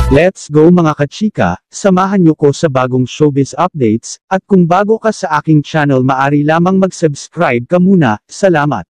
Let's go mga kachika, samahan niyo ko sa bagong showbiz updates, at kung bago ka sa aking channel maari lamang mag-subscribe ka muna, salamat.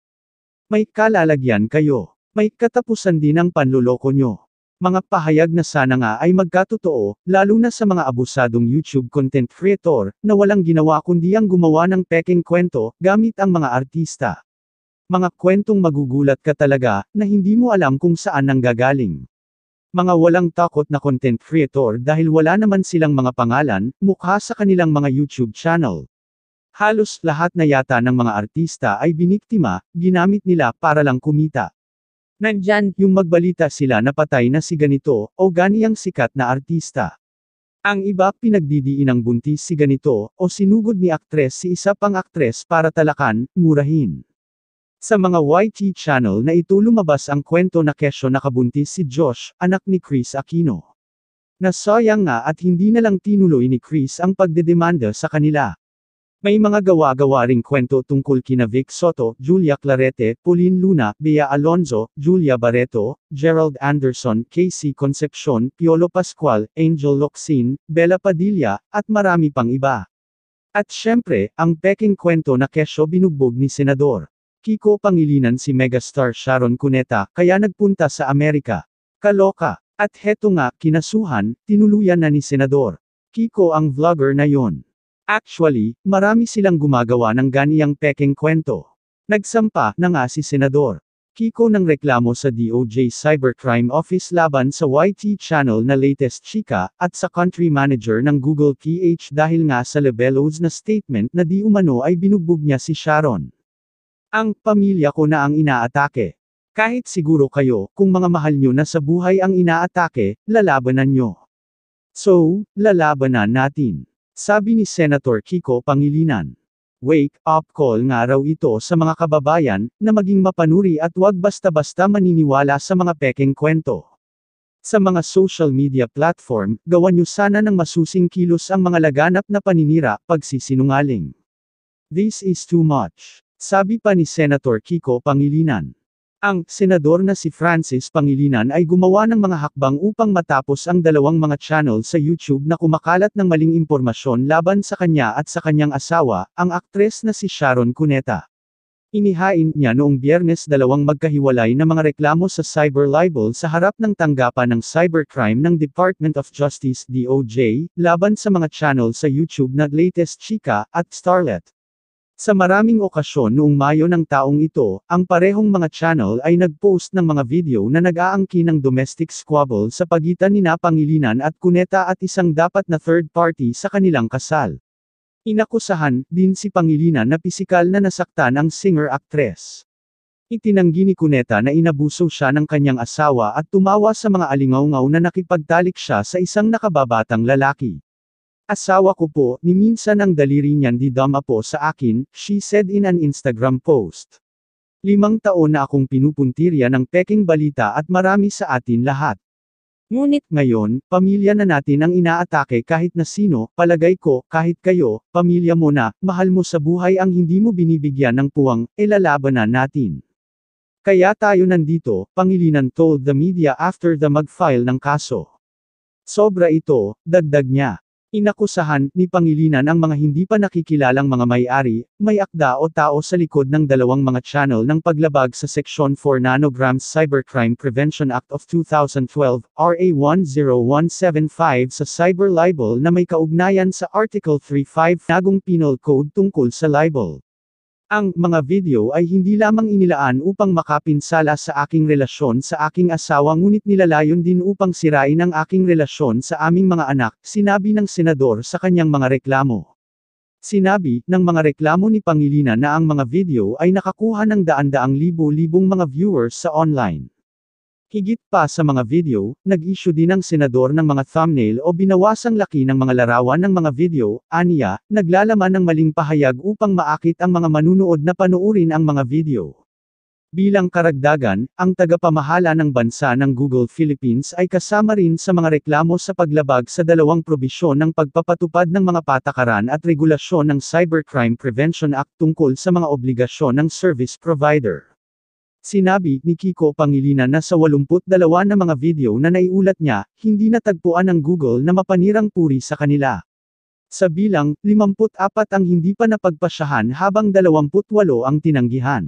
May kalalagyan kayo. May katapusan din ang panluloko nyo. Mga pahayag na sana nga ay magkatotoo, lalo na sa mga abusadong YouTube content creator, na walang ginawa kundi ang gumawa ng pekeng kwento, gamit ang mga artista. Mga kwentong magugulat ka talaga, na hindi mo alam kung saan nanggagaling. Mga walang takot na content creator dahil wala naman silang mga pangalan, mukha sa kanilang mga YouTube channel. Halos lahat na yata ng mga artista ay biniktima, ginamit nila para lang kumita. Nandyan, yung magbalita sila na patay na si ganito, o ganiyang sikat na artista. Ang iba pinagdidiinang buntis si ganito, o sinugod ni aktres si isa pang aktres para talakan, murahin. Sa mga YT channel na ito lumabas ang kwento na kesyo nakabuntis si Josh, anak ni Chris Aquino. Nasayang nga at hindi na lang tinuloy ni Chris ang pagdedemanda sa kanila. May mga gawa-gawa ring kwento tungkol kina Vic Soto, Julia Clarete, Pauline Luna, Bea Alonzo, Julia Barreto, Gerald Anderson, Casey Concepcion, Piolo Pascual, Angel Locsin, Bella Padilla, at marami pang iba. At syempre, ang peking kwento na kesyo binugbog ni Senador Kiko Pangilinan si megastar Sharon Cuneta, kaya nagpunta sa Amerika. Kaloka. At heto nga, kinasuhan, tinuluyan na ni Senador Kiko ang vlogger na yon. Actually, marami silang gumagawa ng ganiyang pekeng kwento. Nagsampa na nga si Senador Kiko ng reklamo sa DOJ Cybercrime Office laban sa YT channel na Latest Chika, at sa country manager ng Google PH dahil nga sa lebelos na statement na di umano ay binugbog niya si Sharon. Ang pamilya ko na ang inaatake. Kahit siguro kayo, kung mga mahal nyo na sa buhay ang inaatake, lalabanan nyo. So, lalabanan natin. Sabi ni Senator Kiko Pangilinan. Wake up call nga raw ito sa mga kababayan, na maging mapanuri at wag basta-basta maniniwala sa mga pekeng kwento. Sa mga social media platform, gawan nyo sana ng masusing kilos ang mga laganap na paninira, pagsisinungaling. This is too much. Sabi pa ni Senator Kiko Pangilinan. Ang senador na si Francis Pangilinan ay gumawa ng mga hakbang upang matapos ang dalawang mga channel sa YouTube na kumakalat ng maling impormasyon laban sa kanya at sa kanyang asawa, ang aktres na si Sharon Cuneta. Inihain niya noong Biyernes dalawang magkahiwalay na mga reklamo sa cyber libel sa harap ng tanggapan ng cybercrime ng Department of Justice DOJ, laban sa mga channel sa YouTube na Latest Chika, at Starlet. Sa maraming okasyon noong Mayo ng taong ito, ang parehong mga channel ay nag-post ng mga video na nag-aangkin ng domestic squabble sa pagitan ni Pangilinan at Cuneta at isang dapat na third party sa kanilang kasal. Inakusahan din si Pangilinan na pisikal na nasaktan ang singer-actress. Itinanggi ni Cuneta na inabuso siya ng kanyang asawa at tumawa sa mga alingaw-ngaw na nakipagtalik siya sa isang nakababatang lalaki. Asawa ko po, ni minsan ang daliri niyan di dama po sa akin, she said in an Instagram post. 5 taon na akong pinupuntirya ng peking balita at marami sa atin lahat. Ngunit ngayon, pamilya na natin ang inaatake kahit na sino, palagay ko, kahit kayo, pamilya mo na, mahal mo sa buhay ang hindi mo binibigyan ng puwang, lalabanan natin. Kaya tayo nandito, Pangilinan told the media after the mag-file ng kaso. Sobra ito, dagdag niya. Inakusahan ni Pangilinan ang mga hindi pa nakikilalang mga may-ari, may akda o tao sa likod ng dalawang mga channel ng paglabag sa Section 4 Nanograms Cybercrime Prevention Act of 2012, RA 10175 sa cyber libel na may kaugnayan sa Article 35 Nagong Penal Code tungkol sa libel. Ang mga video ay hindi lamang inilaan upang makapinsala sa aking relasyon sa aking asawa ngunit nilalayon din upang sirain ang aking relasyon sa aming mga anak, sinabi ng senador sa kanyang mga reklamo. Sinabi ng mga reklamo ni Pangilinan na ang mga video ay nakakuha ng daan-daang libo-libong mga viewers sa online. Higit pa sa mga video, nag-issue din ang senador ng mga thumbnail o binawasang laki ng mga larawan ng mga video, aniya, naglalaman ng maling pahayag upang maakit ang mga manunood na panoorin ang mga video. Bilang karagdagan, ang tagapamahala ng bansa ng Google Philippines ay kasama rin sa mga reklamo sa paglabag sa dalawang probisyon ng pagpapatupad ng mga patakaran at regulasyon ng Cybercrime Prevention Act tungkol sa mga obligasyon ng service provider. Sinabi ni Kiko Pangilinan na sa 82 na mga video na naiulat niya, hindi natagpuan ng Google na mapanirang puri sa kanila. Sa bilang, 54 ang hindi pa napagpasyahan habang 28 ang tinanggihan.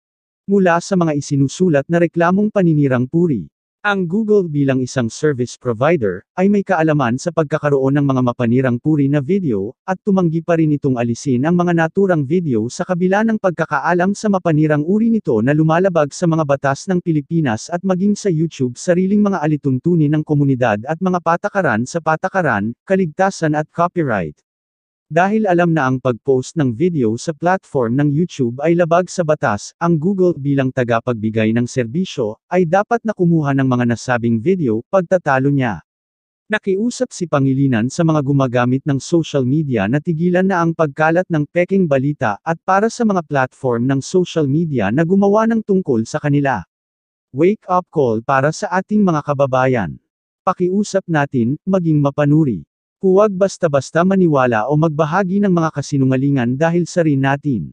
Mula sa mga isinusulat na reklamong paninirang puri, ang Google bilang isang service provider, ay may kaalaman sa pagkakaroon ng mga mapanirang puri na video, at tumanggi pa rin itong alisin ang mga naturang video sa kabila ng pagkakaalam sa mapanirang uri nito na lumalabag sa mga batas ng Pilipinas at maging sa YouTube sariling mga alituntunin ng komunidad at mga patakaran sa patakaran, kaligtasan at copyright. Dahil alam na ang pag-post ng video sa platform ng YouTube ay labag sa batas, ang Google bilang tagapagbigay ng serbisyo, ay dapat na kumuha ng mga nasabing video, pagtatalo niya. Nakiusap si Pangilinan sa mga gumagamit ng social media na tigilan na ang pagkalat ng peking balita at para sa mga platform ng social media na gumawa ng tungkol sa kanila. Wake up call para sa ating mga kababayan. Pakiusap natin, maging mapanuri. Huwag basta-basta maniwala o magbahagi ng mga kasinungalingan dahil sa rin natin.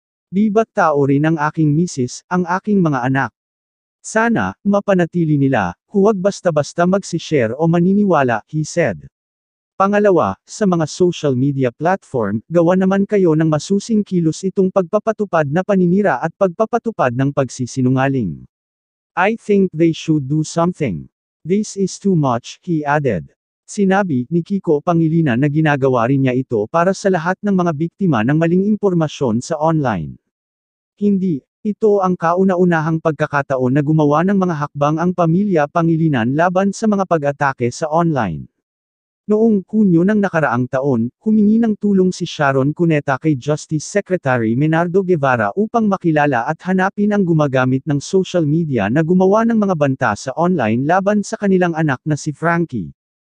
Di ba't tao rin ang aking misis, ang aking mga anak? Sana, mapanatili nila, huwag basta-basta magsishare o maniniwala, he said. Pangalawa, sa mga social media platform, gawa naman kayo ng masusing kilos itong pagpapatupad na paninira at pagpapatupad ng pagsisinungaling. I think they should do something. This is too much, he added. Sinabi ni Kiko Pangilinan na ginagawa rin niya ito para sa lahat ng mga biktima ng maling impormasyon sa online. Hindi, ito ang kauna-unahang pagkakataon na gumawa ng mga hakbang ang pamilya Pangilinan laban sa mga pag-atake sa online. Noong Hunyo ng nakaraang taon, humingi ng tulong si Sharon Cuneta kay Justice Secretary Menardo Guevara upang makilala at hanapin ang gumagamit ng social media na gumawa ng mga banta sa online laban sa kanilang anak na si Frankie.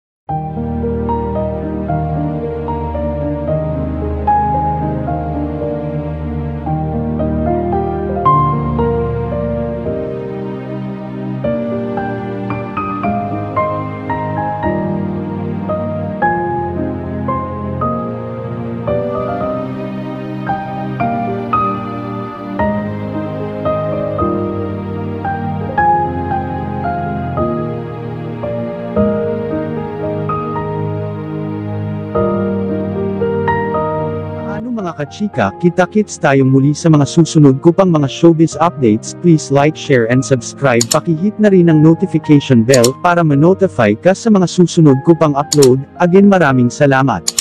Mga kachika, kita-kits tayong muli sa mga susunod ko pang mga showbiz updates. Please like, share and subscribe. Pakihit na rin ang notification bell para ma-notify ka sa mga susunod ko pang upload. Again, maraming salamat.